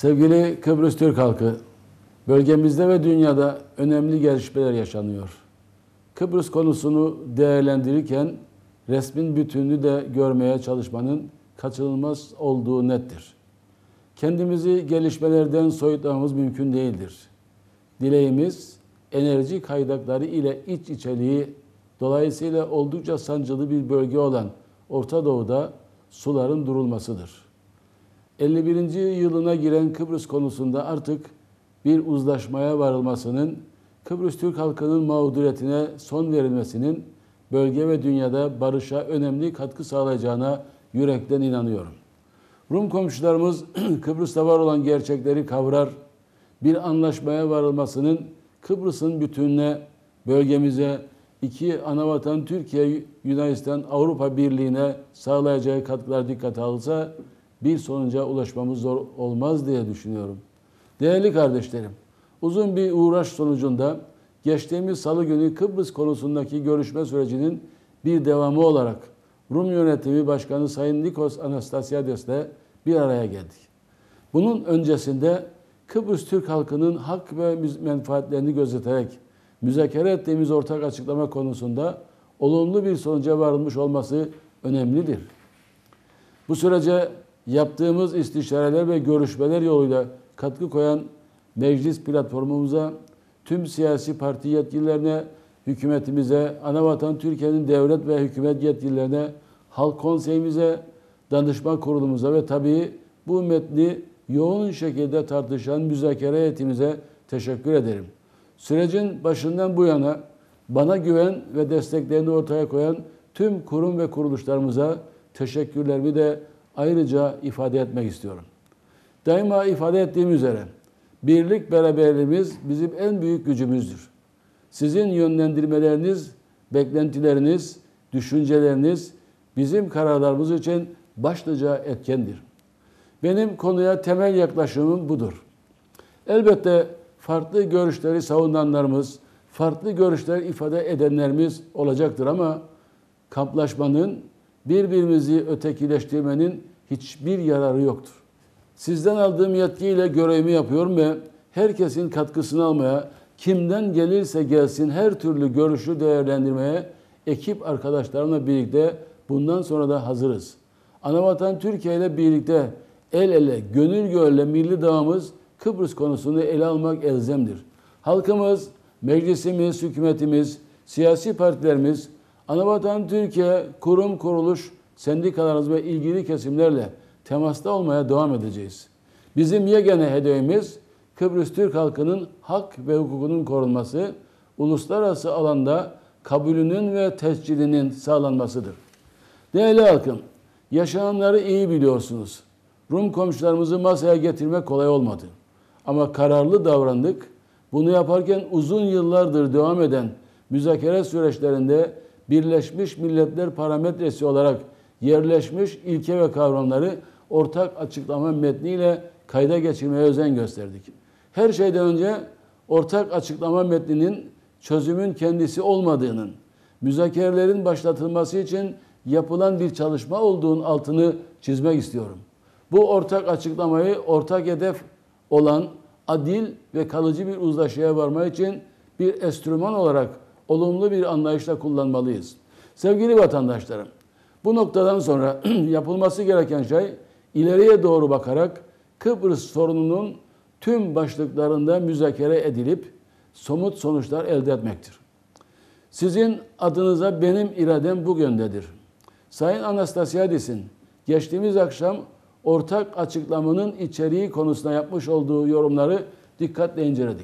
Sevgili Kıbrıs Türk halkı, bölgemizde ve dünyada önemli gelişmeler yaşanıyor. Kıbrıs konusunu değerlendirirken resmin bütününü de görmeye çalışmanın kaçınılmaz olduğu nettir. Kendimizi gelişmelerden soyutlamamız mümkün değildir. Dileğimiz, enerji kaynakları ile iç içeliği dolayısıyla oldukça sancılı bir bölge olan Orta Doğu'da suların durulmasıdır. 51. yılına giren Kıbrıs konusunda artık bir uzlaşmaya varılmasının, Kıbrıs Türk halkının mağduriyetine son verilmesinin bölge ve dünyada barışa önemli katkı sağlayacağına yürekten inanıyorum. Rum komşularımız Kıbrıs'ta var olan gerçekleri kavrar, bir anlaşmaya varılmasının Kıbrıs'ın bütününe, bölgemize, iki anavatan Türkiye, Yunanistan, Avrupa Birliği'ne sağlayacağı katkılar dikkate alınsa bir sonuca ulaşmamız zor olmaz diye düşünüyorum. Değerli kardeşlerim, uzun bir uğraş sonucunda geçtiğimiz salı günü Kıbrıs konusundaki görüşme sürecinin bir devamı olarak Rum Yönetimi Başkanı Sayın Nikos Anastasiades'le bir araya geldik. Bunun öncesinde Kıbrıs Türk halkının hak ve menfaatlerini gözeterek müzakere ettiğimiz ortak açıklama konusunda olumlu bir sonuca varılmış olması önemlidir. Bu sürece yaptığımız istişareler ve görüşmeler yoluyla katkı koyan meclis platformumuza, tüm siyasi parti yetkililerine, hükümetimize, Anavatan Türkiye'nin devlet ve hükümet yetkililerine, halk konseyimize, danışma kurulumuza ve tabii bu metni yoğun şekilde tartışan müzakere heyetimize teşekkür ederim. Sürecin başından bu yana bana güven ve desteklerini ortaya koyan tüm kurum ve kuruluşlarımıza teşekkürlerimi de ayrıca ifade etmek istiyorum. Daima ifade ettiğim üzere birlik beraberliğimiz bizim en büyük gücümüzdür. Sizin yönlendirmeleriniz, beklentileriniz, düşünceleriniz bizim kararlarımız için başlıca etkendir. Benim konuya temel yaklaşımım budur. Elbette farklı görüşleri savunanlarımız, farklı görüşler ifade edenlerimiz olacaktır ama kamplaşmanın, birbirimizi ötekileştirmenin hiçbir yararı yoktur. Sizden aldığım yetkiyle görevimi yapıyorum ve herkesin katkısını almaya, kimden gelirse gelsin her türlü görüşü değerlendirmeye ekip arkadaşlarımla birlikte bundan sonra da hazırız. Anavatan Türkiye ile birlikte el ele, gönül gönülle milli davamız Kıbrıs konusunu ele almak elzemdir. Halkımız, meclisimiz, hükümetimiz, siyasi partilerimiz, Anavatan Türkiye, kurum, kuruluş, sendikalarımız ve ilgili kesimlerle temasta olmaya devam edeceğiz. Bizim yegane hedefimiz Kıbrıs Türk halkının hak ve hukukunun korunması, uluslararası alanda kabulünün ve tescilinin sağlanmasıdır. Değerli halkım, yaşananları iyi biliyorsunuz. Rum komşularımızı masaya getirmek kolay olmadı. Ama kararlı davrandık. Bunu yaparken uzun yıllardır devam eden müzakere süreçlerinde Birleşmiş Milletler parametresi olarak yerleşmiş ilke ve kavramları ortak açıklama metniyle kayda geçirmeye özen gösterdik. Her şeyden önce ortak açıklama metninin çözümün kendisi olmadığının, müzakerelerin başlatılması için yapılan bir çalışma olduğunun altını çizmek istiyorum. Bu ortak açıklamayı ortak hedef olan adil ve kalıcı bir uzlaşıya varma için bir enstrüman olarak olumlu bir anlayışla kullanmalıyız. Sevgili vatandaşlarım, bu noktadan sonra yapılması gereken şey ileriye doğru bakarak Kıbrıs sorununun tüm başlıklarında müzakere edilip somut sonuçlar elde etmektir. Sizin adınıza benim iradem bu yöndedir. Sayın Anastasiadis'in geçtiğimiz akşam ortak açıklamanın içeriği konusunda yapmış olduğu yorumları dikkatle inceledik.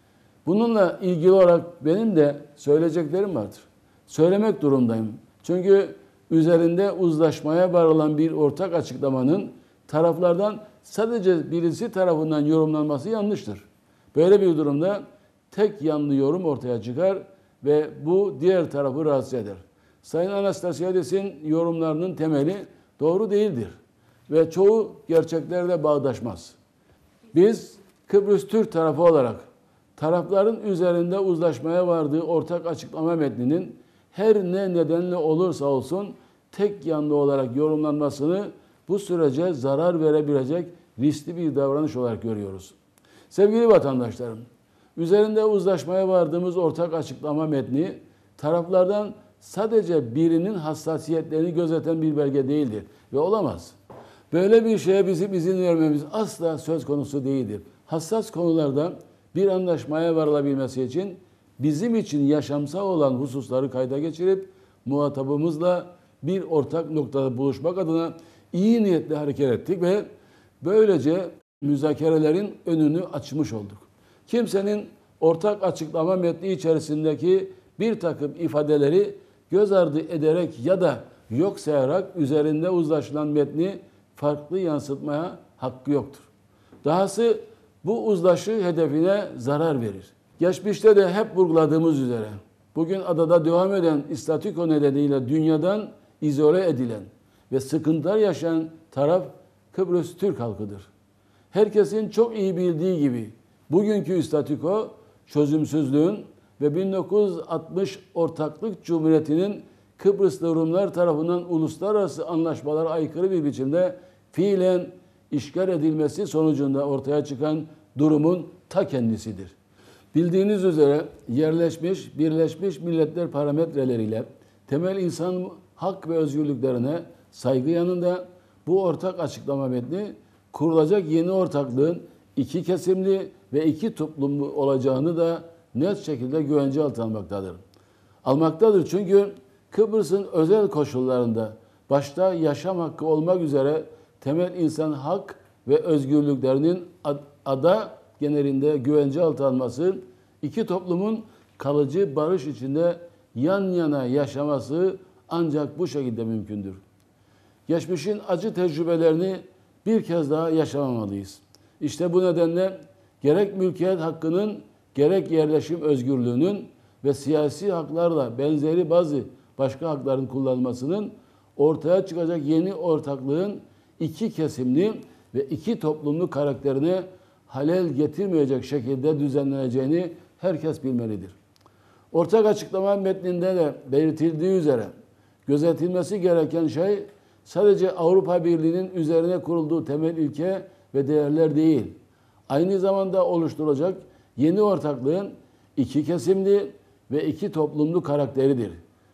Bununla ilgili olarak benim de söyleyeceklerim vardır. Söylemek durumundayım. Çünkü üzerinde uzlaşmaya varılan bir ortak açıklamanın taraflardan sadece birisi tarafından yorumlanması yanlıştır. Böyle bir durumda tek yanlı yorum ortaya çıkar ve bu diğer tarafı rahatsız eder. Sayın Anastasiadis'in yorumlarının temeli doğru değildir ve çoğu gerçeklerle bağdaşmaz. Biz Kıbrıs Türk tarafı olarak tarafların üzerinde uzlaşmaya vardığı ortak açıklama metninin her ne nedenle olursa olsun tek yanlı olarak yorumlanmasını bu sürece zarar verebilecek riskli bir davranış olarak görüyoruz. Sevgili vatandaşlarım, üzerinde uzlaşmaya vardığımız ortak açıklama metni taraflardan sadece birinin hassasiyetlerini gözeten bir belge değildir ve olamaz. Böyle bir şeye bizim izin vermemiz asla söz konusu değildir. Hassas konularda bir anlaşmaya varılabilmesi için bizim için yaşamsal olan hususları kayda geçirip muhatabımızla bir ortak noktada buluşmak adına iyi niyetle hareket ettik ve böylece müzakerelerin önünü açmış olduk. Kimsenin ortak açıklama metni içerisindeki bir takım ifadeleri göz ardı ederek ya da yok sayarak üzerinde uzlaşılan metni farklı yansıtmaya hakkı yoktur. Dahası bu uzlaşı hedefine zarar verir. Geçmişte de hep vurguladığımız üzere bugün adada devam eden istatiko nedeniyle dünyadan izole edilen ve sıkıntılar yaşayan taraf Kıbrıs Türk halkıdır. Herkesin çok iyi bildiği gibi bugünkü istatiko çözümsüzlüğün ve 1960 Ortaklık Cumhuriyeti'nin Kıbrıslı Rumlar tarafından uluslararası anlaşmalara aykırı bir biçimde fiilen işgal edilmesi sonucunda ortaya çıkan durumun ta kendisidir. Bildiğiniz üzere yerleşmiş Birleşmiş Milletler parametreleriyle temel insan hak ve özgürlüklerine saygı yanında bu ortak açıklama metni kurulacak yeni ortaklığın iki kesimli ve iki toplumlu olacağını da net şekilde güvence altına almaktadır. Çünkü Kıbrıs'ın özel koşullarında başta yaşam hakkı olmak üzere temel insan hak ve özgürlüklerinin ada genelinde güvence altına alınması, iki toplumun kalıcı barış içinde yan yana yaşaması ancak bu şekilde mümkündür. Geçmişin acı tecrübelerini bir kez daha yaşamamalıyız. İşte bu nedenle gerek mülkiyet hakkının, gerek yerleşim özgürlüğünün ve siyasi haklarla benzeri bazı başka hakların kullanılmasının ortaya çıkacak yeni ortaklığın iki kesimli ve iki toplumlu karakterine halel getirmeyecek şekilde düzenleneceğini herkes bilmelidir. Ortak açıklama metninde de belirtildiği üzere gözetilmesi gereken şey sadece Avrupa Birliği'nin üzerine kurulduğu temel ilke ve değerler değil, aynı zamanda oluşturulacak yeni ortaklığın iki kesimli ve iki toplumlu karakteridir.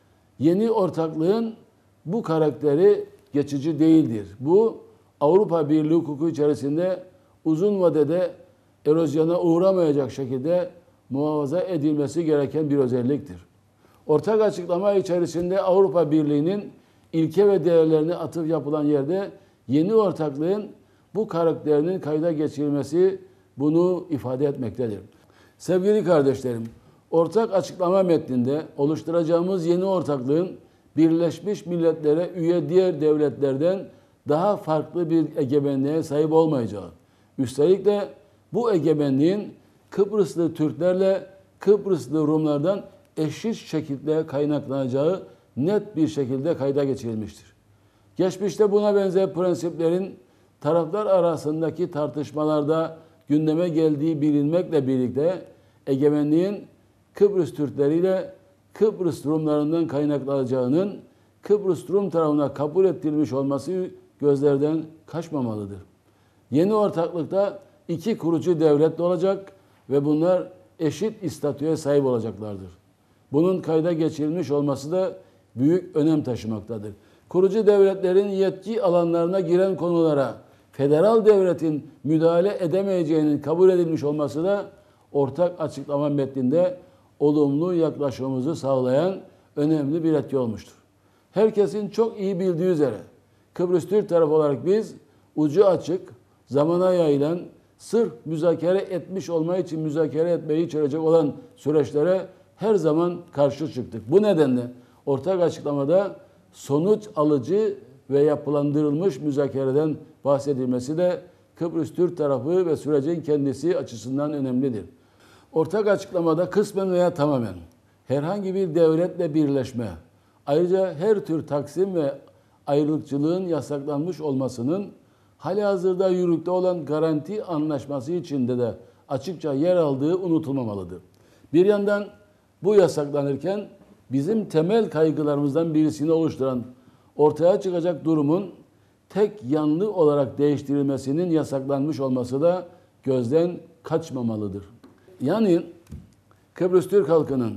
Yeni ortaklığın bu karakteri geçici değildir. Bu Avrupa Birliği hukuku içerisinde uzun vadede erozyona uğramayacak şekilde muhafaza edilmesi gereken bir özelliktir. Ortak açıklama içerisinde Avrupa Birliği'nin ilke ve değerlerine atıf yapılan yerde yeni ortaklığın bu karakterinin kayda geçirilmesi bunu ifade etmektedir. Sevgili kardeşlerim, ortak açıklama metninde oluşturacağımız yeni ortaklığın Birleşmiş Milletler'e üye diğer devletlerden daha farklı bir egemenliğe sahip olmayacağı, üstelik de bu egemenliğin Kıbrıslı Türklerle Kıbrıslı Rumlardan eşit şekilde kaynaklanacağı net bir şekilde kayda geçirilmiştir. Geçmişte buna benzer prensiplerin taraflar arasındaki tartışmalarda gündeme geldiği bilinmekle birlikte egemenliğin Kıbrıs Türkleri ile Kıbrıs Rumlarından kaynaklanacağının Kıbrıs Rum tarafına kabul ettirilmiş olması gözlerden kaçmamalıdır. Yeni ortaklıkta iki kurucu devlet de olacak ve bunlar eşit statüye sahip olacaklardır. Bunun kayda geçirilmiş olması da büyük önem taşımaktadır. Kurucu devletlerin yetki alanlarına giren konulara federal devletin müdahale edemeyeceğinin kabul edilmiş olması da ortak açıklama metninde olumlu yaklaşımımızı sağlayan önemli bir etki olmuştur. Herkesin çok iyi bildiği üzere Kıbrıs Türk tarafı olarak biz ucu açık, zamana yayılan, sırf müzakere etmiş olma için müzakere etmeyi içerecek olan süreçlere her zaman karşı çıktık. Bu nedenle ortak açıklamada sonuç alıcı ve yapılandırılmış müzakereden bahsedilmesi de Kıbrıs Türk tarafı ve sürecin kendisi açısından önemlidir. Ortak açıklamada kısmen veya tamamen herhangi bir devletle birleşme, ayrıca her tür taksim ve ayrılıkçılığın yasaklanmış olmasının halihazırda yürürlükte olan garanti anlaşması içinde de açıkça yer aldığı unutulmamalıdır. Bir yandan bu yasaklanırken bizim temel kaygılarımızdan birisini oluşturan ortaya çıkacak durumun tek yanlı olarak değiştirilmesinin yasaklanmış olması da gözden kaçmamalıdır. Yani Kıbrıs Türk halkının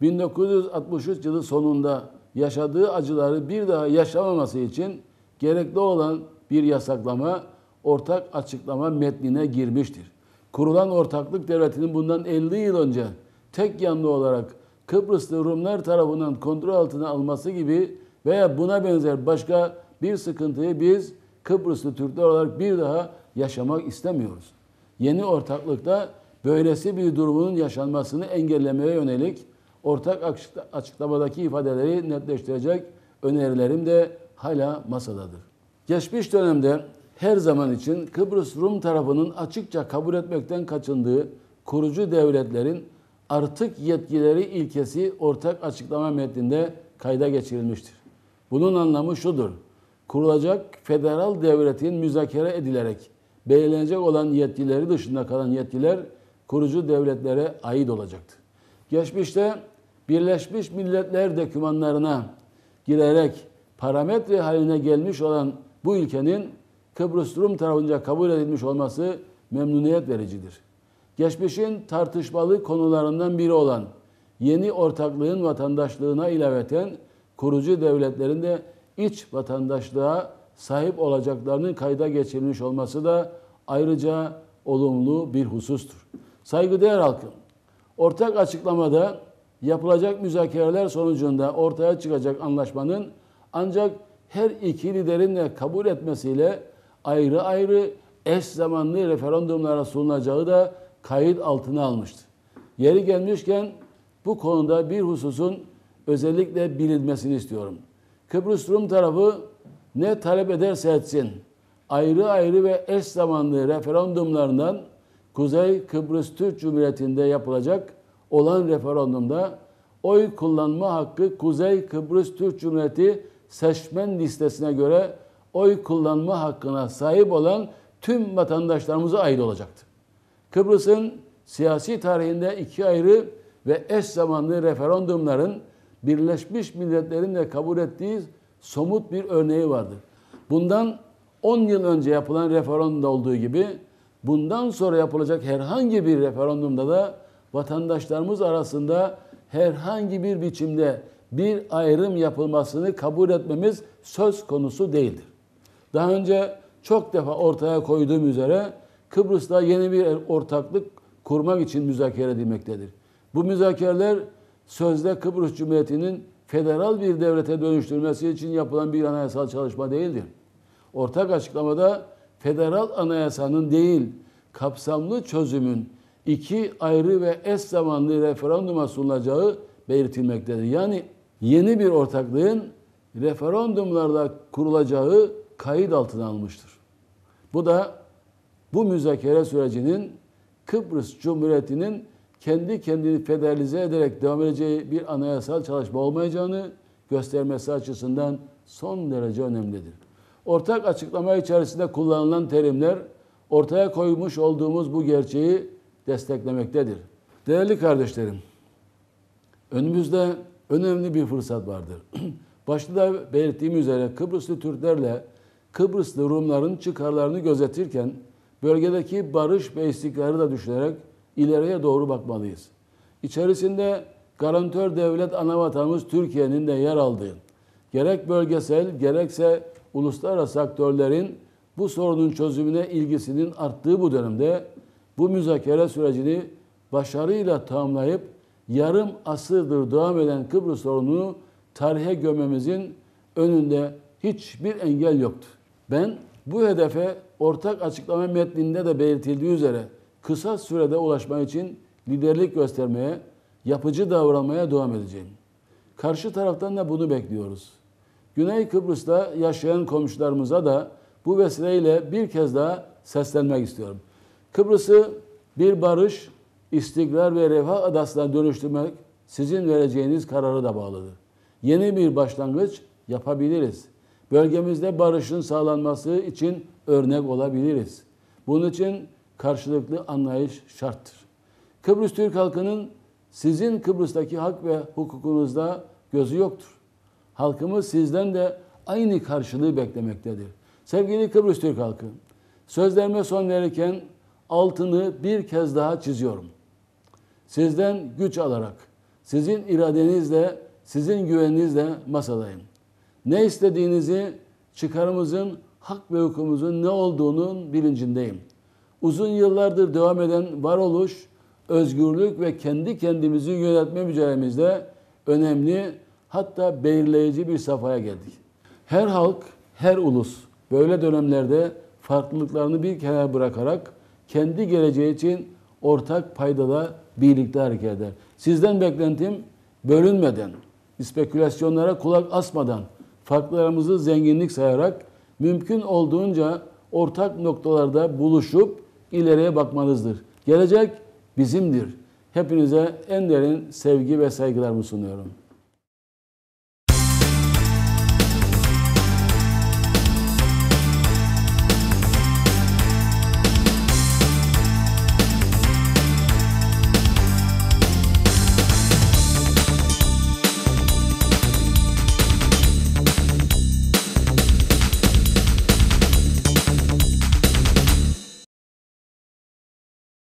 1963 yılı sonunda yaşadığı acıları bir daha yaşamaması için gerekli olan bir yasaklama ortak açıklama metnine girmiştir. Kurulan ortaklık devletinin bundan 50 yıl önce tek yanlı olarak Kıbrıslı Rumlar tarafından kontrol altına alması gibi veya buna benzer başka bir sıkıntıyı biz Kıbrıslı Türkler olarak bir daha yaşamak istemiyoruz. Yeni ortaklıkta böylesi bir durumun yaşanmasını engellemeye yönelik ortak açıklamadaki ifadeleri netleştirecek önerilerim de hala masadadır. Geçmiş dönemde her zaman için Kıbrıs Rum tarafının açıkça kabul etmekten kaçındığı kurucu devletlerin artık yetkileri ilkesi ortak açıklama metninde kayda geçirilmiştir. Bunun anlamı şudur: kurulacak federal devletin müzakere edilerek belirlenecek olan yetkileri dışında kalan yetkiler kurucu devletlere ait olacaktır. Geçmişte Birleşmiş Milletler dokümanlarına girerek parametre haline gelmiş olan bu ilkenin Kıbrıs Rum tarafınca kabul edilmiş olması memnuniyet vericidir. Geçmişin tartışmalı konularından biri olan yeni ortaklığın vatandaşlığına ilaveten kurucu devletlerin de iç vatandaşlığa sahip olacaklarının kayda geçirilmiş olması da ayrıca olumlu bir husustur. Saygıdeğer halkım, ortak açıklamada yapılacak müzakereler sonucunda ortaya çıkacak anlaşmanın ancak her iki liderin de kabul etmesiyle ayrı ayrı eş zamanlı referandumlara sunulacağı da kayıt altına almıştır. Yeri gelmişken bu konuda bir hususun özellikle bilinmesini istiyorum. Kıbrıs Rum tarafı ne talep ederse etsin, ayrı ayrı ve eş zamanlı referandumlarından Kuzey Kıbrıs Türk Cumhuriyeti'nde yapılacak olan referandumda oy kullanma hakkı Kuzey Kıbrıs Türk Cumhuriyeti seçmen listesine göre oy kullanma hakkına sahip olan tüm vatandaşlarımıza ait olacaktır. Kıbrıs'ın siyasi tarihinde iki ayrı ve eş zamanlı referandumların Birleşmiş Milletler'in de kabul ettiği somut bir örneği vardır. Bundan 10 yıl önce yapılan referandumda olduğu gibi bundan sonra yapılacak herhangi bir referandumda da vatandaşlarımız arasında herhangi bir biçimde bir ayrım yapılmasını kabul etmemiz söz konusu değildir. Daha önce çok defa ortaya koyduğum üzere Kıbrıs'ta yeni bir ortaklık kurmak için müzakere edilmektedir. Bu müzakereler sözde Kıbrıs Cumhuriyeti'nin federal bir devlete dönüştürülmesi için yapılan bir anayasal çalışma değildir. Ortak açıklamada federal anayasanın değil, kapsamlı çözümün iki ayrı ve eş zamanlı referanduma sunulacağı belirtilmektedir. Yani yeni bir ortaklığın referandumlarda kurulacağı kayıt altına almıştır. Bu da bu müzakere sürecinin Kıbrıs Cumhuriyeti'nin kendi kendini federalize ederek devam edeceği bir anayasal çalışma olmayacağını göstermesi açısından son derece önemlidir. Ortak açıklama içerisinde kullanılan terimler ortaya koymuş olduğumuz bu gerçeği desteklemektedir. Değerli kardeşlerim, önümüzde önemli bir fırsat vardır. Başta da belirttiğim üzere Kıbrıslı Türklerle Kıbrıslı Rumların çıkarlarını gözetirken bölgedeki barış ve istikrarı da düşünerek ileriye doğru bakmalıyız. İçerisinde garantör devlet anavatanımız Türkiye'nin de yer aldığı, gerek bölgesel gerekse uluslararası aktörlerin bu sorunun çözümüne ilgisinin arttığı bu dönemde bu müzakere sürecini başarıyla tamamlayıp yarım asırdır devam eden Kıbrıs sorununu tarihe gömmemizin önünde hiçbir engel yoktur. Ben bu hedefe ortak açıklama metninde de belirtildiği üzere kısa sürede ulaşmak için liderlik göstermeye, yapıcı davranmaya devam edeceğim. Karşı taraftan da bunu bekliyoruz. Güney Kıbrıs'ta yaşayan komşularımıza da bu vesileyle bir kez daha seslenmek istiyorum. Kıbrıs'ı bir barış, istikrar ve refah adasına dönüştürmek sizin vereceğiniz kararı da bağlıdır. Yeni bir başlangıç yapabiliriz. Bölgemizde barışın sağlanması için örnek olabiliriz. Bunun için karşılıklı anlayış şarttır. Kıbrıs Türk halkının sizin Kıbrıs'taki hak ve hukukunuzda gözü yoktur. Halkımız sizden de aynı karşılığı beklemektedir. Sevgili Kıbrıs Türk halkı, sözlerime son verirken altını bir kez daha çiziyorum. Sizden güç alarak, sizin iradenizle, sizin güveninizle masadayım. Ne istediğinizi, çıkarımızın, hak ve hukukumuzun ne olduğunun bilincindeyim. Uzun yıllardır devam eden varoluş, özgürlük ve kendi kendimizi yönetme mücadelemizde önemli, hatta belirleyici bir safhaya geldik. Her halk, her ulus böyle dönemlerde farklılıklarını bir kenara bırakarak kendi geleceği için ortak paydada birlikte hareket eder. Sizden beklentim bölünmeden, spekülasyonlara kulak asmadan, farklarımızı zenginlik sayarak mümkün olduğunca ortak noktalarda buluşup ileriye bakmanızdır. Gelecek bizimdir. Hepinize en derin sevgi ve saygılarımı sunuyorum.